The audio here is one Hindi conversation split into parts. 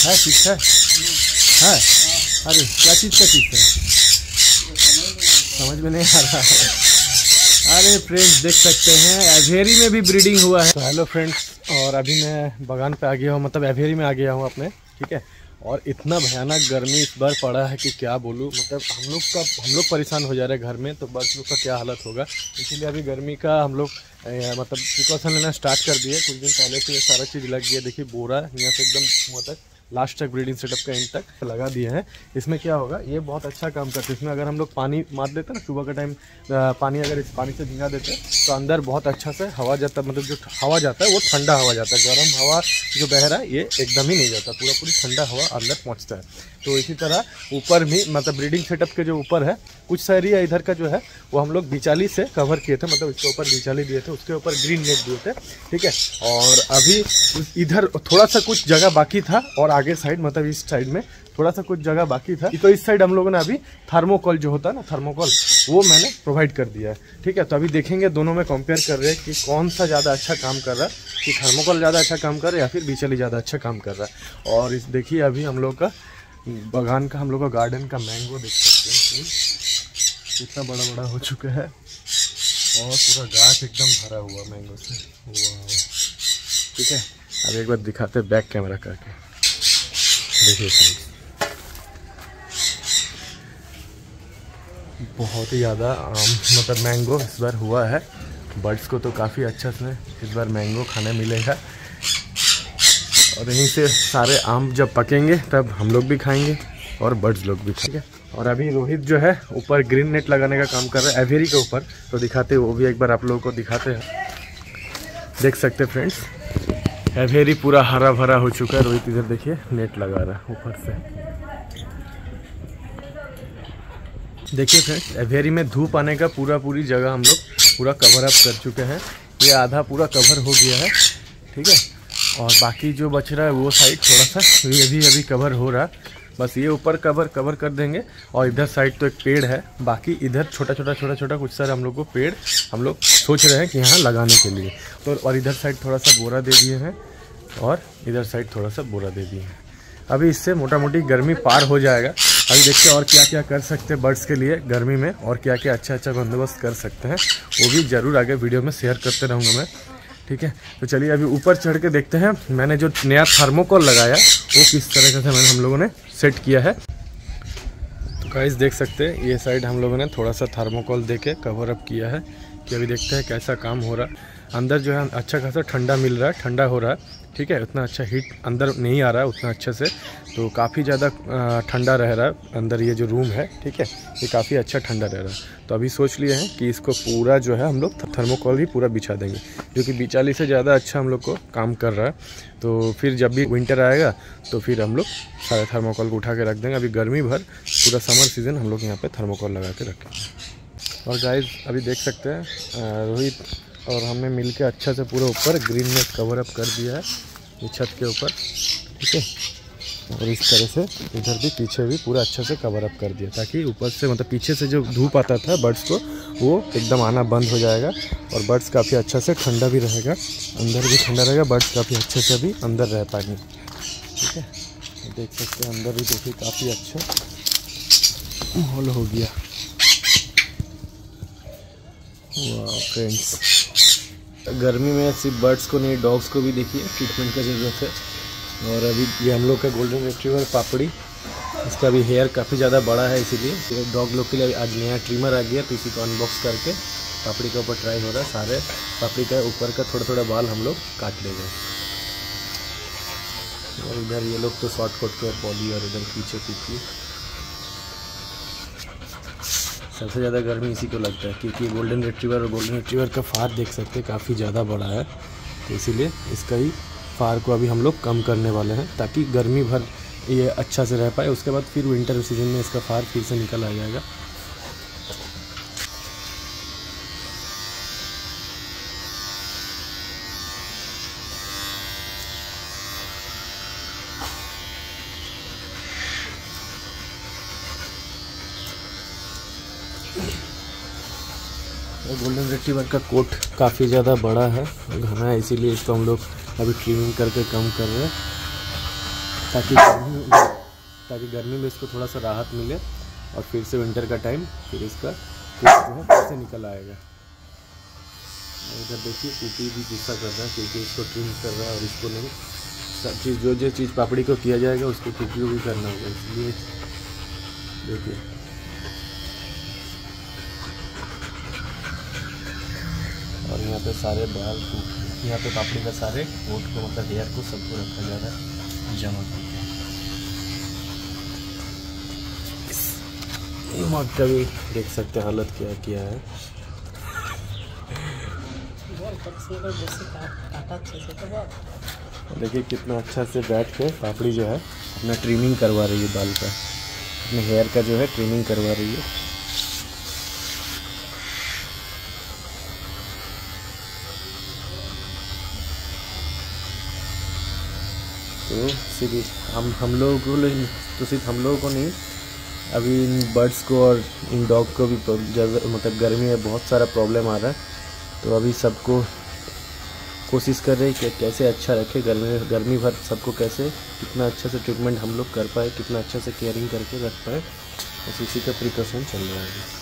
है फिक्स है? अरे क्या चीज़ का फिक्स है समझ में नहीं आ रहा है। अरे फ्रेंड्स देख सकते हैं एवेरी में भी ब्रीडिंग हुआ है। तो हेलो फ्रेंड्स, और अभी मैं बगान पे आ गया हूँ, मतलब एवेरी में आ गया हूँ अपने, ठीक है। और इतना भयानक गर्मी इस बार पड़ा है कि क्या बोलूँ, मतलब हम लोग परेशान हो जा रहे हैं घर में, तो बर्ड्स लोग का क्या हालत होगा। इसीलिए अभी गर्मी का हम लोग मतलब प्रिकॉशन लेना स्टार्ट कर दिए। कुछ दिन पहले से ये सारा चीज़ लग गया। देखिए बोरा यहाँ से एकदम वहाँ तक लास्ट तक ब्रीडिंग सेटअप का एंड तक लगा दिए हैं। इसमें क्या होगा, ये बहुत अच्छा काम करते हैं। इसमें अगर हम लोग पानी मार देते हैं ना सुबह का टाइम, पानी अगर इस पानी से भिंगा देते हैं तो अंदर बहुत अच्छा से हवा जाता है, मतलब जो हवा जाता है वो ठंडा हवा जाता है। गर्म हवा जो बह रहा है ये एकदम ही नहीं जाता, पूरी ठंडा हवा अंदर पहुँचता है। तो इसी तरह ऊपर भी मतलब ब्रीडिंग सेटअप के जो ऊपर है कुछ सा एरिया इधर का जो है वो हम लोग बिचाली से कवर किए थे, मतलब इसके ऊपर बिचाली दिए थे, उसके ऊपर ग्रीन नेट दिए थे, ठीक है। और अभी इधर थोड़ा सा कुछ जगह बाकी था और आगे साइड मतलब इस साइड में थोड़ा सा कुछ जगह बाकी था। तो इस साइड हम लोगों ने अभी थर्मोकोल जो होता है ना, थर्मोकोल, वो मैंने प्रोवाइड कर दिया है, ठीक है। तो अभी देखेंगे दोनों में कंपेयर कर रहे हैं कि कौन सा ज़्यादा अच्छा काम कर रहा है, कि थर्मोकोल ज़्यादा अच्छा काम कर रहा है या फिर बिचली ज़्यादा अच्छा काम कर रहा है। और इस देखिए अभी हम लोग का बगान का, हम लोग का गार्डन का मैंगो देख सकते हैं कितना बड़ा बड़ा हो चुका है और पूरा गाछ एकदम भरा हुआ मैंगो से, ठीक है। अब एक बार दिखाते हैं बैक कैमरा करके, देखिए बहुत ही ज़्यादा मतलब मैंगो इस बार हुआ है। बर्ड्स को तो काफ़ी अच्छा से इस बार मैंगो खाने मिलेगा और यहीं से सारे आम जब पकेंगे तब हम लोग भी खाएंगे और बर्ड्स लोग भी खाएंगे। और अभी रोहित जो है ऊपर ग्रीन नेट लगाने का काम कर रहा है एवेरी के ऊपर, तो दिखाते हैं वो भी एक बार आप लोगों को दिखाते हैं। देख सकते हैं फ्रेंड्स एवेरी पूरा हरा भरा हो चुका है। रोहित इधर देखिए नेट लगा रहा है ऊपर से। देखिए फ्रेंड्स एवेरी में धूप आने का पूरी जगह हम लोग पूरा कवर अप कर चुके हैं। ये आधा पूरा कवर हो गया है, ठीक है। और बाकी जो बच रहा है वो साइड थोड़ा सा ये अभी कवर हो रहा है, बस ये ऊपर कवर कर देंगे। और इधर साइड तो एक पेड़ है, बाकी इधर छोटा कुछ सारे हम लोग को पेड़ हम लोग सोच रहे हैं कि यहाँ लगाने के लिए। तो और इधर साइड थोड़ा सा बोरा दे दिए हैं और इधर साइड थोड़ा सा बोरा दे दिए हैं। अभी इससे मोटा मोटी गर्मी पार हो जाएगा। अभी देखते हैं और क्या क्या कर सकते हैं बर्ड्स के लिए गर्मी में, और क्या क्या अच्छा बंदोबस्त कर सकते हैं, वो भी ज़रूर आगे वीडियो में शेयर करते रहूँगा मैं, ठीक है। तो चलिए अभी ऊपर चढ़ के देखते हैं मैंने जो नया थर्मोकोल लगाया वो किस तरह से मैंने हम लोगों ने सेट किया है। तो गाइस देख सकते हैं ये साइड हम लोगों ने थोड़ा सा थर्मोकोल दे के कवर अप किया है कि अभी देखते हैं कैसा काम हो रहा है। अंदर जो है अच्छा खासा ठंडा मिल रहा है, ठंडा हो रहा है, ठीक है। उतना अच्छा हीट अंदर नहीं आ रहा है उतना अच्छे से, तो काफ़ी ज़्यादा ठंडा रह रहा है अंदर ये जो रूम है, ठीक है। ये काफ़ी अच्छा ठंडा रह रहा है। तो अभी सोच लिए हैं कि इसको पूरा जो है हम लोग थर्मोकोल ही पूरा बिछा देंगे, जो कि बिचाली से ज़्यादा अच्छा हम लोग को काम कर रहा है। तो फिर जब भी विंटर आएगा तो फिर हम लोग सारे थर्मोकोल को उठा के रख देंगे। अभी गर्मी भर पूरा समर सीज़न हम लोग यहाँ पर थर्मोकोल लगा के रखेंगे। और गाइस अभी देख सकते हैं रोहित और हमने मिलके अच्छा से पूरा ऊपर ग्रीन नेट कवर अप कर दिया है ये छत के ऊपर, ठीक है। और इस तरह से इधर भी पीछे भी पूरा अच्छा से कवर अप कर दिया, ताकि ऊपर से मतलब पीछे से जो धूप आता था बर्ड्स को वो एकदम आना बंद हो जाएगा और बर्ड्स काफ़ी अच्छा से ठंडा भी रहेगा, अंदर भी ठंडा रहेगा, बर्ड्स काफ़ी अच्छे से भी अंदर रह पाएंगे, ठीक है। देख सकते हैं अंदर भी देखिए काफ़ी अच्छा माहौल हो गया। वाह फ्रेंड्स, गर्मी में सिर्फ बर्ड्स को नहीं डॉग्स को भी देखिए ट्रीटमेंट का ज़रूरत है। और अभी ये हम लोग का गोल्डन रिट्रीवर पापड़ी, इसका भी हेयर काफ़ी ज़्यादा बड़ा है, इसीलिए डॉग लोग के लिए आज नया ट्रिमर आ गया, तो इसी को अनबॉक्स करके पापड़ी के ऊपर ट्राई हो रहा है। सारे पापड़ी का ऊपर का थोड़ा बाल हम लोग काट लेंगे। और इधर ये लोग तो शॉर्ट कोट के पॉली, और इधर पीछे सबसे ज़्यादा गर्मी इसी को लगता है, क्योंकि गोल्डन रिट्रीवर का फार देख सकते हैं काफ़ी ज़्यादा बड़ा है, तो इसीलिए इसका ही फार को अभी हम लोग कम करने वाले हैं, ताकि गर्मी भर ये अच्छा से रह पाए। उसके बाद फिर विंटर सीजन में इसका फार फिर से निकल आ जाएगा। गोल्डन रिट्रीवर का कोट काफ़ी ज़्यादा बड़ा है, घना है, इसीलिए इसको हम लोग अभी ट्रिमिंग करके कम कर रहे हैं। ताकि गर्मी में इसको थोड़ा सा राहत मिले और फिर से विंटर का टाइम फिर इसका जो है फिर से निकल आएगा। इधर देखिए पुपी भी गुस्सा कर रहा है क्योंकि इसको ट्रिम कर रहा है और इसको नहीं, सब चीज़ जो चीज़ पापड़ी को किया जाएगा उसको पुपी को भी करना होगा, इसलिए देखिए। और यहाँ पे सारे बाल यहाँ पे पापड़ी का सारे कोट को मतलब हेयर को सबको रखा जा रहा है जमा करके। मग का भी देख सकते हैं हालत क्या किया है। देखिए कितना अच्छा से बैठ के पापड़ी जो है अपना ट्रिमिंग करवा रही है, बाल का अपने हेयर का जो है ट्रिमिंग करवा रही है। तो सिर्फ हम लोगों को तो सिर्फ हम लोगों को नहीं, अभी इन बर्ड्स को और इन डॉग को भी मतलब गर्मी में बहुत सारा प्रॉब्लम आ रहा है। तो अभी सबको कोशिश कर रहे हैं कि कैसे अच्छा रखे गर्मी भर सबको कैसे कितना अच्छा से ट्रीटमेंट हम लोग कर पाए, कितना अच्छा से केयरिंग करके रख पाए, बस इसी का प्रिकॉशन चल रहा है।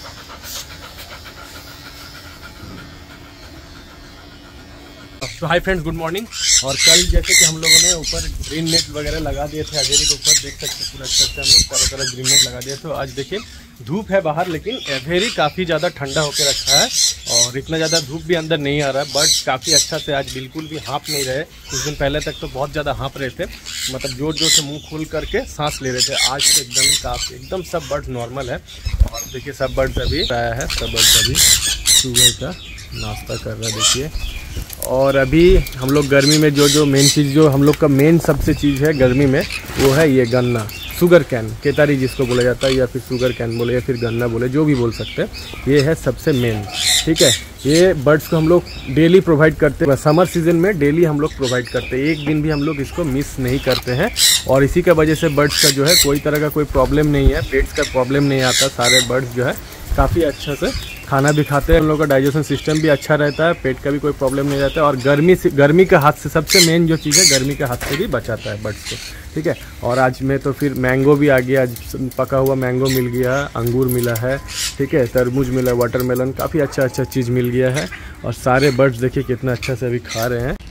तो हाय फ्रेंड्स, गुड मॉर्निंग। और कल जैसे कि हम लोगों ने ऊपर ग्रीन नेट वगैरह लगा दिए थे अजेरी के ऊपर, देख सकते हैं पूरा अच्छे से हम लोग तरह तरह ग्रीन नेट लगा दिए। तो आज देखिए धूप है बाहर, लेकिन एवेरी काफ़ी ज़्यादा ठंडा होकर रखा है और इतना ज़्यादा धूप भी अंदर नहीं आ रहा है। बर्ड्स काफ़ी अच्छा से आज बिल्कुल भी हाँप नहीं रहे। कुछ दिन पहले तक तो बहुत ज़्यादा हाँप रहे थे, मतलब जोर जोर से मुँह खोल करके सांस ले रहे थे। आज तो एकदम सब बर्ड्स नॉर्मल है। और देखिए सब बर्ड्स अभी आया है, सब बर्ड्स अभी सुबह का नाश्ता कर रहा है देखिए। और अभी हम लोग गर्मी में जो मेन चीज़, जो हम लोग का मेन सबसे चीज़ है गर्मी में, वो है ये गन्ना, शुगर कैन, केतारी जिसको बोला जाता है, या फिर शुगर कैन बोले या फिर गन्ना बोले, जो भी बोल सकते हैं। ये है सबसे मेन, ठीक है। ये बर्ड्स को हम लोग डेली प्रोवाइड करते हैं, समर सीजन में डेली हम लोग प्रोवाइड करते हैं, एक दिन भी हम लोग इसको मिस नहीं करते हैं। और इसी की वजह से बर्ड्स का जो है कोई तरह का कोई प्रॉब्लम नहीं है, पेट्स का प्रॉब्लम नहीं आता। सारे बर्ड्स जो है काफ़ी अच्छा से खाना भी खाते हैं, हम लोग का डाइजेशन सिस्टम भी अच्छा रहता है, पेट का भी कोई प्रॉब्लम नहीं रहता है। और गर्मी के हाथ से सबसे मेन जो चीज़ है, गर्मी के हाथ से भी बचाता है बर्ड्स को, ठीक है। और आज में तो फिर मैंगो भी आ गया, आज पका हुआ मैंगो मिल गया, अंगूर मिला है, ठीक है, तरबूज मिला, वाटरमेलन, काफ़ी अच्छा चीज़ मिल गया है। और सारे बर्ड्स देखिए कितना अच्छा से अभी खा रहे हैं।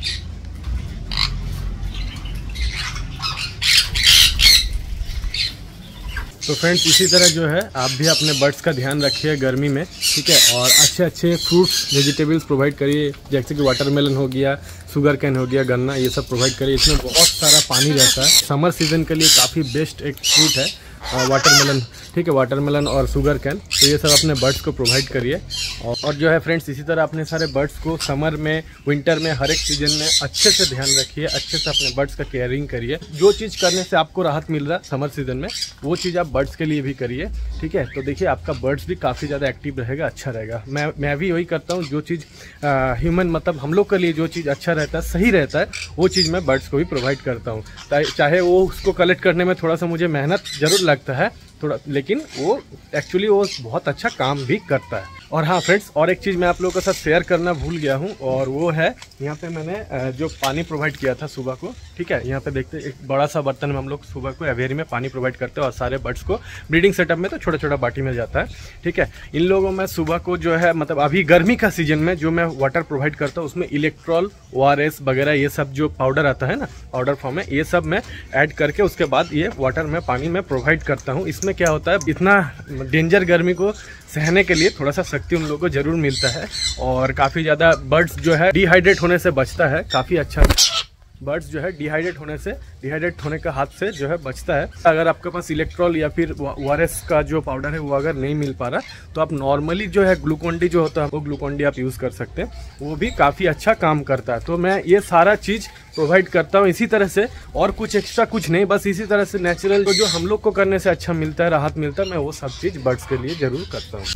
तो फ्रेंड्स इसी तरह जो है आप भी अपने बर्ड्स का ध्यान रखिए गर्मी में, ठीक है। और अच्छे फ्रूट्स वेजिटेबल्स प्रोवाइड करिए, जैसे कि वाटरमेलन हो गया, शुगर कैन हो गया, गन्ना, ये सब प्रोवाइड करिए। इसमें बहुत सारा पानी रहता है, समर सीजन के लिए काफ़ी बेस्ट एक फ्रूट है वाटरमेलन, ठीक है, वाटरमेलन और शुगर कैन। तो ये सब अपने बर्ड्स को प्रोवाइड करिए। और जो है फ्रेंड्स इसी तरह अपने सारे बर्ड्स को समर में, विंटर में, हर एक सीजन में अच्छे से ध्यान रखिए, अच्छे से अपने बर्ड्स का केयरिंग करिए। जो चीज़ करने से आपको राहत मिल रहा है समर सीजन में, वो चीज़ आप बर्ड्स के लिए भी करिए, ठीक है। तो देखिए आपका बर्ड्स भी काफ़ी ज़्यादा एक्टिव रहेगा, अच्छा रहेगा। मैं भी वही करता हूँ, जो चीज़ ह्यूमन मतलब हम लोग के लिए जो चीज़ अच्छा रहता है, सही रहता है, वो चीज़ मैं बर्ड्स को भी प्रोवाइड करता हूँ। चाहे वो उसको कलेक्ट करने में थोड़ा सा मुझे मेहनत ज़रूर लगता है थोड़ा, लेकिन वो एक्चुअली वो बहुत अच्छा काम भी करता है। और हाँ फ्रेंड्स, और एक चीज़ मैं आप लोगों के साथ शेयर करना भूल गया हूँ, और वो है यहाँ पे मैंने जो पानी प्रोवाइड किया था सुबह को, ठीक है। यहाँ पे देखते एक बड़ा सा बर्तन में हम लोग सुबह को एवेरी में पानी प्रोवाइड करते हैं। और सारे बर्ड्स को ब्रीडिंग सेटअप में तो छोटा छोटा बाटी में जाता है, ठीक है। इन लोगों में सुबह को जो है मतलब अभी गर्मी का सीजन में जो मैं वाटर प्रोवाइड करता हूँ, उसमें इलेक्ट्रॉल, ORS वगैरह ये सब जो पाउडर आता है ना पाउडर फॉर्म में, ये सब मैं ऐड करके उसके बाद ये वाटर में पानी में प्रोवाइड करता हूँ। इसमें क्या होता है, इतना डेंजर गर्मी को सहने के लिए थोड़ा सा शक्ति उन लोगों को जरूर मिलता है। और काफ़ी ज़्यादा बर्ड्स जो है डिहाइड्रेट होने से बचता है, काफ़ी अच्छा बर्ड्स जो है डिहाइड्रेट होने का हाथ से जो है बचता है। अगर आपके पास इलेक्ट्रॉल या फिर ORS का जो पाउडर है वो अगर नहीं मिल पा रहा, तो आप नॉर्मली जो है ग्लूकोन-डी जो होता है वो ग्लूकोन-डी आप यूज़ कर सकते हैं, वो भी काफ़ी अच्छा काम करता है। तो मैं ये सारा चीज़ प्रोवाइड करता हूँ इसी तरह से, और कुछ एक्स्ट्रा कुछ नहीं, बस इसी तरह से नेचुरल जो हम लोग को करने से अच्छा मिलता है, राहत मिलता है, मैं वो सब चीज़ बर्ड्स के लिए ज़रूर करता हूँ।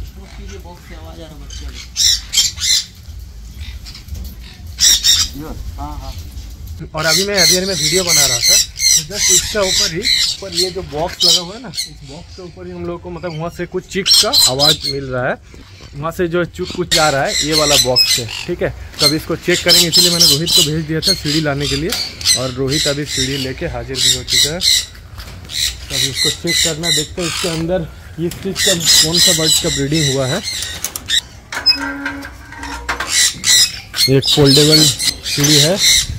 और अभी मैं एवियर में वीडियो बना रहा था, तो जस्ट इसका ऊपर ये जो बॉक्स लगा हुआ है ना, इस बॉक्स के ऊपर ही हम लोग को मतलब वहाँ से कुछ चिक्स का आवाज़ मिल रहा है। वहाँ से जो चुक कुछ जा रहा है ये वाला बॉक्स से, ठीक है। तो अभी इसको चेक करेंगे, इसीलिए मैंने रोहित को भेज दिया था सीढ़ी लाने के लिए, और रोहित अभी सीढ़ी लेके हाजिर भी हो चुका है। तो अभी इसको चेक करना, देखते हैं इसके अंदर ये चीज़ का कौन सा बर्ड का ब्रीडिंग हुआ है। एक फोल्डेबल सीढ़ी है,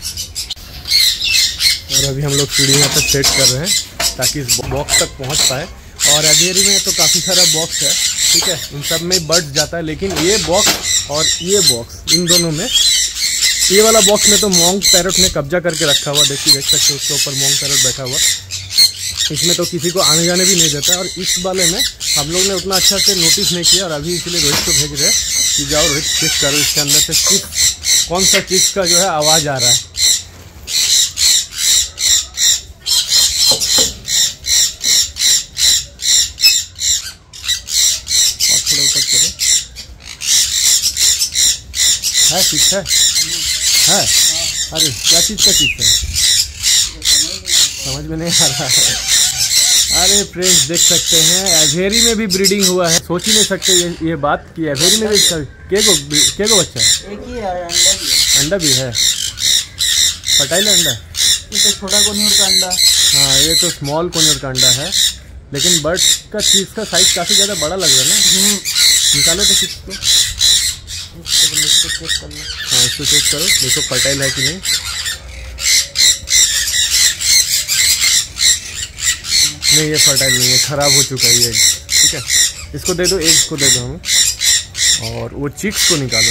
और अभी हम लोग सीढ़ी यहाँ पर सेट कर रहे हैं ताकि इस बॉक्स तक पहुँच पाए। और एवियरी में तो काफ़ी सारा बॉक्स है, ठीक है, इन सब में बर्ड्स जाता है, लेकिन ये बॉक्स और ये बॉक्स, इन दोनों में, ये वाला बॉक्स में तो मॉन्क पैरट ने कब्जा करके रखा हुआ, देख सकते हो उसके ऊपर मॉन्क पैरट बैठा हुआ। इसमें तो किसी को आने जाने भी नहीं देता, और इस वाले में हम लोग ने उतना अच्छा से नोटिस नहीं किया, और अभी इसलिए रोहित को भेज रहे कि जाओ रोहित चेक करो इसके अंदर से कौन सा चीज़ का जो है आवाज़ आ रहा है। है चीज है अरे क्या चीज़ का चीज़ है समझ में नहीं आ रहा है। अरे फ्रेंड्स देख सकते हैं एवेरी में भी ब्रीडिंग हुआ है, सोच ही नहीं सकते ये बात कि एवेरी में भी के गो बच्चा है। एक ही है, अंडा भी है, फर्टाइल अंडा, ये तो छोटा कोनियर का अंडा। हाँ ये तो स्मॉल कोनियर का अंडा है, लेकिन बर्ड का चीज़ का साइज काफ़ी ज़्यादा बड़ा लग रहा है ना। निकालो तो चीज़ को, हाँ इसको चेक करो, देखो फर्टाइल है कि नहीं। नहीं ये फर्टाइल नहीं है, ख़राब हो चुका है ये, ठीक है। इसको दे दो, एग्स को दे दो हमें, और वो चिक्स को निकालो।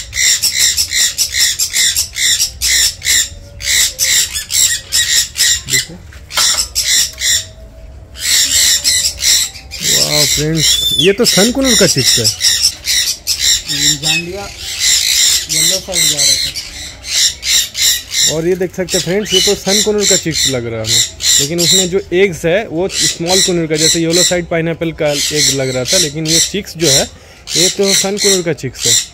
देखो वाह फ्रेंड्स, ये तो सनकुनूर का चिक्स है, जांडिया येलो साइड जा रहा था। और ये देख सकते हैं फ्रेंड्स, ये तो सनकुनूर का चिक्स लग रहा है हमें, लेकिन उसमें जो एग्स है वो स्मॉल कुनूर का, जैसे येलो साइड पाइनएप्पल का एग लग रहा था, लेकिन ये चिक्स जो है ये तो सनकुनूर का चिक्स है।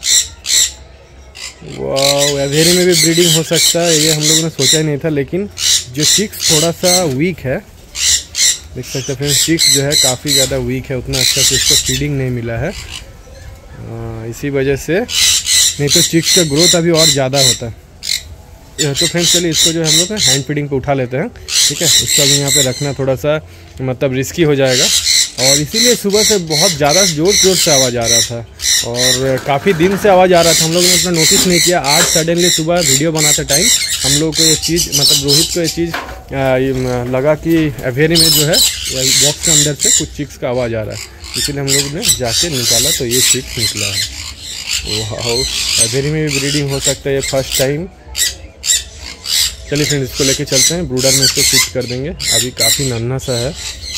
वाह, एवेरी में भी ब्रीडिंग हो सकता है, ये हम लोगों ने सोचा ही नहीं था, लेकिन जो चिक्स थोड़ा सा वीक है, देख सकते हैं फ्रेंड्स, चिक्स जो है काफ़ी ज़्यादा वीक है, उतना अच्छा से इसको फीडिंग नहीं मिला है, इसी वजह से, नहीं तो चिक्स का ग्रोथ अभी और ज़्यादा होता है। तो फ्रेंड्स चलिए इसको जो है हम लोग हैंड फीडिंग पे उठा लेते हैं, ठीक है। इसका भी यहाँ पे रखना थोड़ा सा मतलब रिस्की हो जाएगा, और इसीलिए सुबह से बहुत ज़्यादा ज़ोर से आवाज़ आ रहा था, और काफ़ी दिन से आवाज़ आ रहा था, हम लोगों ने उतना नोटिस नहीं किया। आज सडनली सुबह वीडियो बनाते टाइम हम लोग को ये चीज़, मतलब रोहित को ये चीज़ लगा कि एवेरी में जो है बॉक्स के अंदर से कुछ चिक्स का आवाज़ आ रहा है, इसीलिए हम लोग ने जाके निकाला तो ये चिक्स निकला है। वाह, एवेरी में भी ब्रीडिंग हो सकता है ये फर्स्ट टाइम। चलिए फ्रेंड्स इसको लेके चलते हैं, ब्रूडर में इसको शिफ्ट कर देंगे, अभी काफ़ी नन्हा सा है।